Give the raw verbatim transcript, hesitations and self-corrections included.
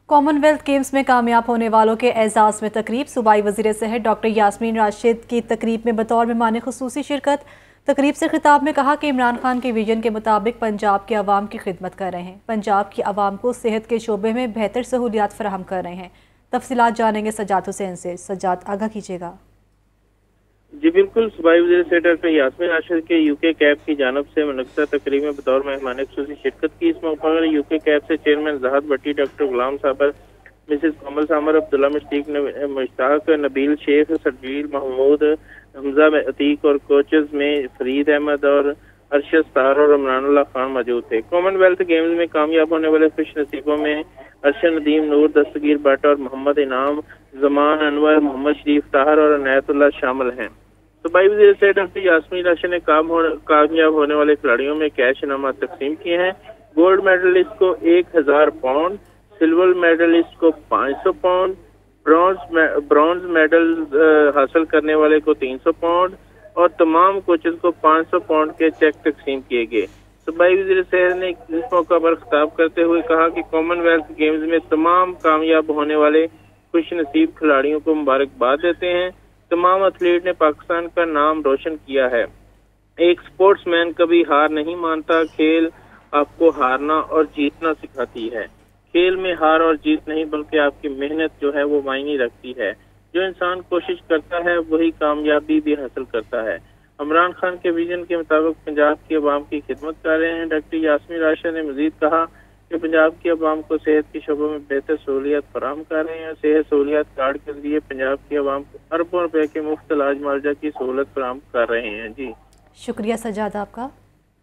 Common wealth games میں کامیاب ہونے والوں کے اعزاز میں تقریب صوبائی وزیر صحت ڈاکٹر یاسمین راشد کی تقریب میں بطور مہمان خصوصی شرکت۔ تقریب سے خطاب میں کہا کہ عمران خان کے ویژن کے مطابق پنجاب کے عوام کی خدمت کر رہے ہیں، پنجاب کی عوام کو صحت کے شعبے میں بہتر سہولیات فراہم کر رہے ہیں۔ تفصیلات جانیں گے سجاد حسین سے۔ سجاد، آگاہ کیجیے گا۔ جی بالکل، صوبائی وزیر صحت ڈاکٹر یاسمین راشد کے یو کے کیب کی جانب سے منعقدہ تقریب میں بطور مہمان خصوصی شرکت کی۔ اس موقع پر یو کے کیب سے chairman Zahid Butti, doctor Ghulam Sabir, Mrs کومل سامر، عبداللہ مشتاق مشتاق نبیل شیخ، سرجیل محمود، حمزہ عتیق اور کوچز میں فرید احمد اور ارشد ستار اور عمران اللہ خان موجود تھے۔ کامن ویلتھ گیمز میں کامیاب ہونے والے خوش نصیبوں میں ارشد ندیم، نور دستگیر بٹ اور محمد انعام، زمان انور، محمد شریف طاہر اور عنایت اللہ شامل ہیں۔ صوبائی وزیر صحت ڈاکٹر یاسمین راشد نے کامیاب ہونے والے کھلاڑیوں میں کیش انعامات تقسیم کیے ہیں۔ گولڈ میڈلسٹ کو ایک ہزار پاؤنڈ، سلور میڈلسٹ کو پانچ سو پاؤنڈ، برونز میڈل حاصل کرنے والے کو تین سو پاؤنڈ اور تمام کوچز کو پانچ سو پاؤنڈ کے چیک تقسیم کیے گئے۔ صوبائی وزیر صحت نے اس موقع پر خطاب کرتے ہوئے کہا کہ کامن ویلتھ گیمز میں تمام کامیاب ہونے والے خوش نصیب کھلاڑیوں کو مبارکباد دیتے ہیں۔ تمام ایتھلیٹ نے پاکستان کا نام روشن کیا ہے۔ ایک سپورٹس مین کبھی ہار نہیں مانتا، کھیل آپ کو ہارنا اور جیتنا سکھاتی ہے۔ کھیل میں ہار اور جیت نہیں بلکہ آپ کی محنت جو ہے وہ معنی رکھتی ہے۔ جو انسان کوشش کرتا ہے وہی کامیابی بھی حاصل کرتا ہے۔ عمران خان کے ویژن کے مطابق پنجاب کی عوام کی خدمت کر رہے ہیں۔ ڈاکٹر یاسمین راشد نے مزید کہا کہ پنجاب کی عوام کو صحت کے شعبوں میں بہتر سہولیات فراہم کر رہے ہیں۔ صحت سہولیات کارڈ کے ذریعے پنجاب کی عوام کو اربوں روپے کے مفت علاج معالجہ کی سہولت فراہم کر رہے ہیں۔ جی شکریہ سجاد آپ کا۔